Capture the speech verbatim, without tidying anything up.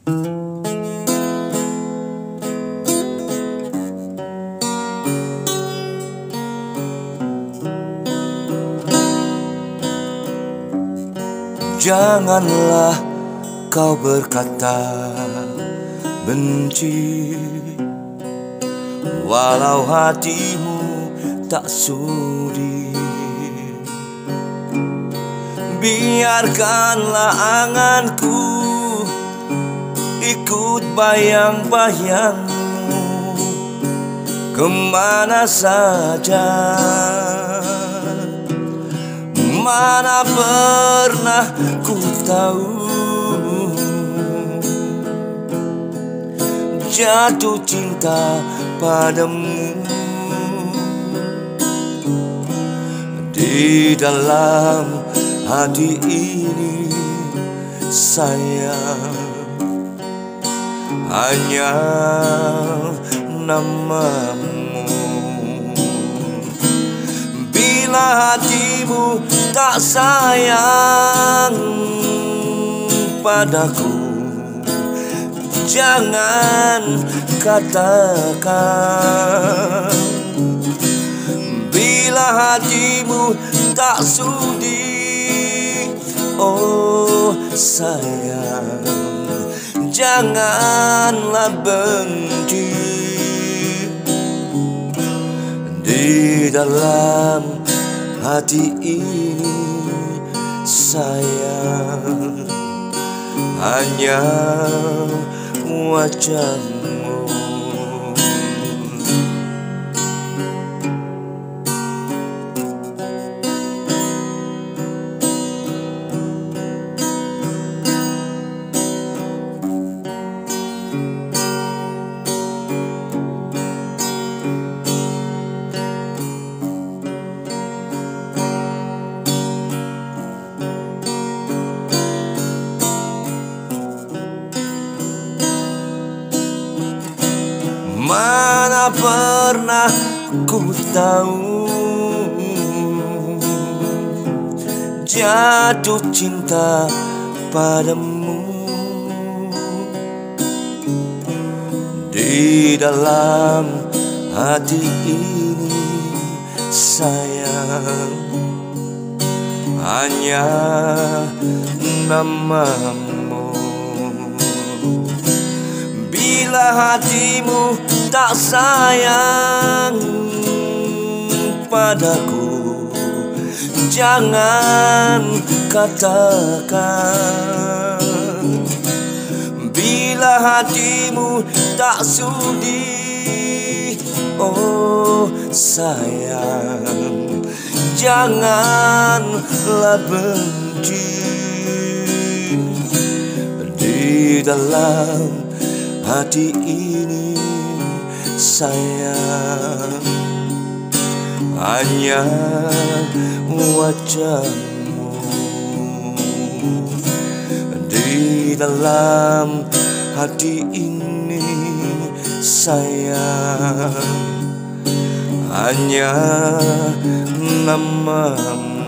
Janganlah kau berkata benci, walau hatimu tak sudi. Biarkanlah anganku ikut bayang-bayangmu kemana saja. Mana pernah ku tahu jatuh cinta padamu. Di dalam hati ini sayang hanya namamu. Bila hatimu tak sayang padaku, jangan katakan. Bila hatimu tak sudi, oh sayang, janganlah benci. Di dalam hati ini sayang hanya wajahmu. Mana pernah ku tahu jatuh cinta padamu. Di dalam hati ini sayang hanya namamu. Bila hatimu tak sayang padaku, jangan katakan. Bila hatimu tak sudi, oh sayang, janganlah benci. Di dalam hati ini sayang hanya wajahmu. Di dalam hati ini sayang hanya namamu.